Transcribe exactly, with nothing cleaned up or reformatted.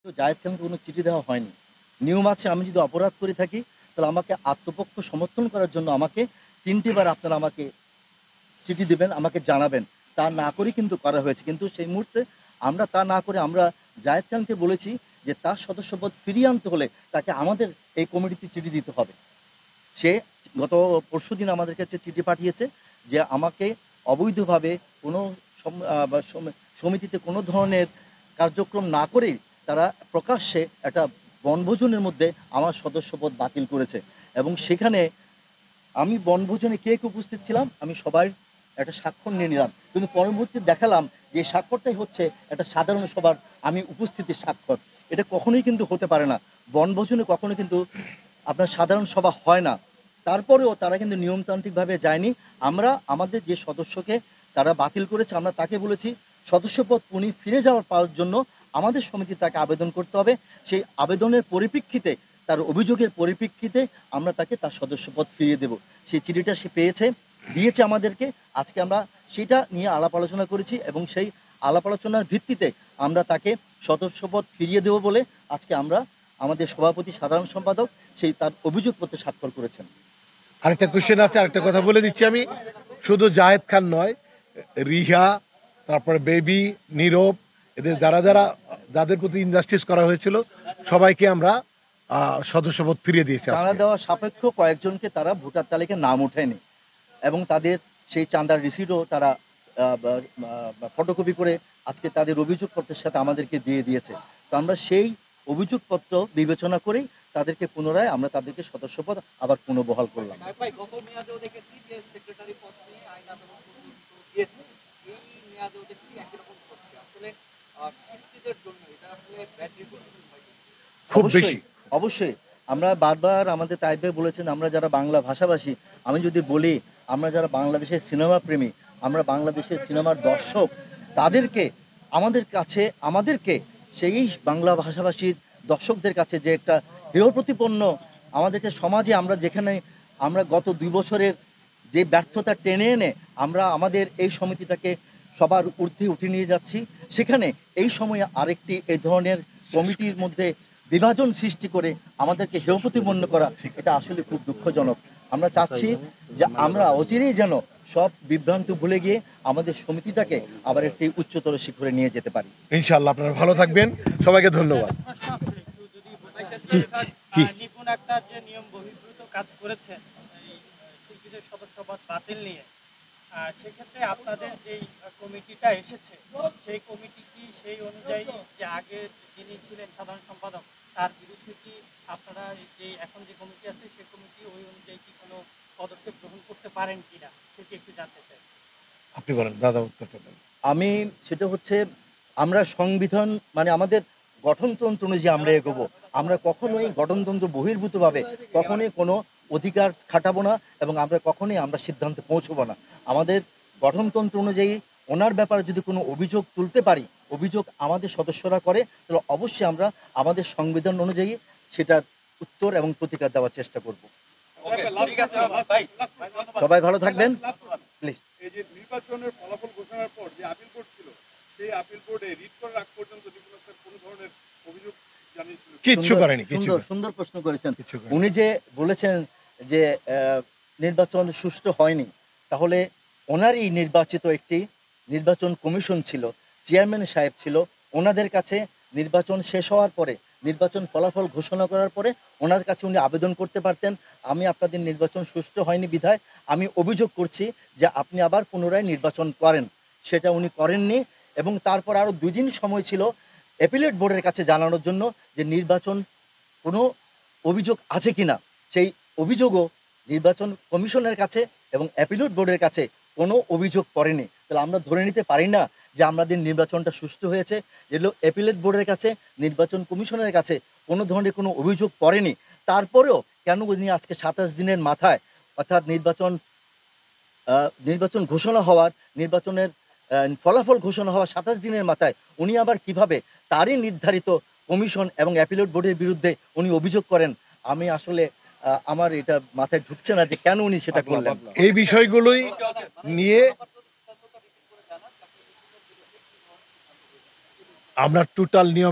তো জায়েদ খানকে কোনো চিঠি দেওয়া হয়নি। নিয়ম আছে, আমি যদি অপরাধ করে থাকি তাহলে আমাকে আত্মপক্ষ সমর্থন করার জন্য আমাকে তিনটি বার আপনারা আমাকে চিঠি দিবেন, আমাকে জানাবেন। তা না করেই কিন্তু করা হয়েছে। কিন্তু সেই মুহূর্তে আমরা তা না করে আমরা জায়েদ খানকে বলেছি যে তার সদস্যপদ ফিরিয়ে আনতে হলে তাকে আমাদের এই কমিটিতে চিঠি দিতে হবে। সে গত পরশুদিন আমাদের কাছে চিঠি পাঠিয়েছে যে আমাকে অবৈধভাবে কোনো সমিতিতে কোনো ধরনের কার্যক্রম না করেই তারা প্রকাশ্যে একটা বনভোজনের মধ্যে আমার সদস্যপদ বাতিল করেছে। এবং সেখানে আমি বনভোজনে কে কে উপস্থিত ছিলাম আমি সবাই একটা স্বাক্ষর নিয়ে নিলাম, কিন্তু পরবর্তীতে দেখালাম যে স্বাক্ষরটাই হচ্ছে একটা সাধারণ সভার আমি উপস্থিতির স্বাক্ষর। এটা কখনোই কিন্তু হতে পারে না। বনভোজনে কখনো কিন্তু আপনার সাধারণ সভা হয় না। তারপরেও তারা কিন্তু নিয়মতান্ত্রিকভাবে যায়নি। আমরা আমাদের যে সদস্যকে তারা বাতিল করেছে আমরা তাকে বলেছি সদস্যপদ পুনঃ ফিরে যাওয়ার পাওয়ার জন্য আমাদের সমিতি তাকে আবেদন করতে হবে। সেই আবেদনের পরিপ্রেক্ষিতে, তার অভিযোগের পরিপ্রেক্ষিতে আমরা তাকে তার সদস্যপদ ফিরিয়ে দেব। সেই চিঠিটা সে পেয়েছে, দিয়েছে আমাদেরকে। আজকে আমরা সেটা নিয়ে আলাপ আলোচনা করেছি এবং সেই আলাপ আলোচনার ভিত্তিতে আমরা তাকে সদস্যপদ ফিরিয়ে দেব বলে আজকে আমরা আমাদের সভাপতি সাধারণ সম্পাদক সেই তার অভিযোগপত্রে স্বাক্ষর করেছেন। আরেকটা কোশ্চেন আছে, আরেকটা কথা বলে দিচ্ছি আমি, শুধু জায়েদ খান নয়, রিহা, তারপরে বেবি, নীরব, এদের যারা যারা যাদের প্রতি ইনজাস্টিস করা হয়েছিল সবাইকে আমরা সদস্যপদ ফিরিয়ে দিয়েছি। চাঁদা দেওয়া সাপেক্ষ কয়েকজনকে তারা ভোটার তালিকায় নাম ওঠেনি এবং তাদের সেই চাঁদার রিসিটও তারা ফটোকপি করে আজকে তাদের অভিযোগপত্রের সাথে আমাদেরকে দিয়ে দিয়েছে। তো আমরা সেই অভিযোগপত্র বিবেচনা করেই তাদেরকে পুনরায় আমরা তাদেরকে সদস্যপদ আবার পুনর্বহাল করলাম। অবশ্যই অবশ্যই আমরা বারবার আমাদের তাইব ভাই বলেছেন আমরা যারা বাংলা ভাষাভাষী, আমি যদি বলি আমরা যারা বাংলাদেশের সিনেমা প্রেমী, আমরা বাংলাদেশের সিনেমার দর্শক, তাদেরকে আমাদের কাছে আমাদেরকে সেই বাংলা ভাষাভাষীর দর্শকদের কাছে যে একটা হেয় প্রতিপন্ন আমাদেরকে সমাজে আমরা যেখানে আমরা গত দুই বছরের যে ব্যর্থতা টেনে এনে আমরা আমাদের এই সমিতিটাকে সবার ঊর্ধ্বে উঠে নিয়ে যাচ্ছি, সেখানে এই সময়ে আরেকটি এই ধরনের কমিটির মধ্যে বিভাজন সৃষ্টি করে আমাদেরকে হেয় প্রতিপন্ন করা, এটা আসলে খুব দুঃখজনক। আমরা চাচ্ছি যে আমরা অচিরেই যেন সব বিভ্রান্ত ভুলে গিয়ে আমাদের সমিতিটাকে আবার একটি উচ্চতর শিখরে নিয়ে যেতে পারি। ইনশাআল্লাহ। আপনারা ভালো থাকবেন, সবাইকে ধন্যবাদ। নিপুণ আক্তার যে নিয়ম বহির্ভূত কাজ করেছেন এই শিল্পীদের সদস্যপদ বাতিল নিয়ে, সেক্ষেত্রে আপনাদের যেই কমিটিটা এসেছে সেই কমিটি কি সেই অনুযায়ী যে আগে যিনি ছিলেন সাধারণ সম্পাদক তার বিরুদ্ধে কি আপনারা যে এখন যে কমিটি আছে সেই কমিটি ওই অনুযায়ী কি কোনো পদক্ষেপ গ্রহণ করতে পারেন কিনা সেটি একটু জানতে চাই। আপনি বলেন দাদা, উত্তরটা দেন। আমি সেটা হচ্ছে আমরা সংবিধান মানে আমাদের গঠনতন্ত্র অনুযায়ী আমরা এগোবো। আমরা কখনোই গঠনতন্ত্র বহির্ভূতভাবে কখনোই কোনো অধিকার খাটাবো না এবং আমরা কখনোই আমরা সিদ্ধান্তে পৌঁছবো না। আমাদের গঠনতন্ত্র অনুযায়ী ওনার ব্যাপারে যদি কোনো অভিযোগ তুলতে পারি, অভিযোগ আমাদের সদস্যরা করে, তাহলে অবশ্যই আমরা আমাদের সংবিধান অনুযায়ী সেটার উত্তর এবং প্রতিকার দেওয়ার চেষ্টা করব। সবাই ভালো থাকবেন প্লিজ। এই যে নির্বাচনের ফলাফল ঘোষণার পর যে আপিল কোর্ট ছিল সেই আপিল কোর্টে রিট করার আগ পর্যন্ত কোনো ধরনের অভিযোগ জানিয়েছিল? কিচ্ছু করেনি। সুন্দর সুন্দর প্রশ্ন করেছেন। উনি যে বলেছেন যে নির্বাচন সুষ্ঠু হয়নি, তাহলে ওনারই নির্বাচিত একটি নির্বাচন কমিশন ছিল, চেয়ারম্যান সাহেব ছিল, ওনাদের কাছে নির্বাচন শেষ হওয়ার পরে নির্বাচন ফলাফল ঘোষণা করার পরে ওনার কাছে উনি আবেদন করতে পারতেন আমি আপনাদের নির্বাচন সুষ্ঠু হয়নি বিধায় আমি অভিযোগ করছি যে আপনি আবার পুনরায় নির্বাচন করেন। সেটা উনি করেননি এবং তারপর আরও দুই দিন সময় ছিল অ্যাপিলেট বোর্ডের কাছে জানানোর জন্য যে নির্বাচন কোনো অভিযোগ আছে কিনা। সেই অভিযোগও নির্বাচন কমিশনের কাছে এবং অ্যাপিলেট বোর্ডের কাছে কোনো অভিযোগ করেনি। তাহলে আমরা ধরে নিতে পারি না যে আমাদের নির্বাচনটা সুষ্ঠু হয়েছে, যেগুলো অ্যাপিলেট বোর্ডের কাছে নির্বাচন কমিশনের কাছে কোনো ধরনের কোনো অভিযোগ করেনি। তারপরেও কেন উনি আজকে সাতাশ দিনের মাথায় অর্থাৎ নির্বাচন নির্বাচন ঘোষণা হওয়ার নির্বাচনের ফলাফল ঘোষণা হওয়ার সাতাশ দিনের মাথায় উনি আবার কিভাবে তারই নির্ধারিত কমিশন এবং অ্যাপিলেট বোর্ডের বিরুদ্ধে উনি অভিযোগ করেন, আমি আসলে আমার এটা মাথায় ঢুকছে না যে কেন উনি সেটা করলেন। এই বিষয়গুলোই নিয়ে আমরা টোটাল নিয়ম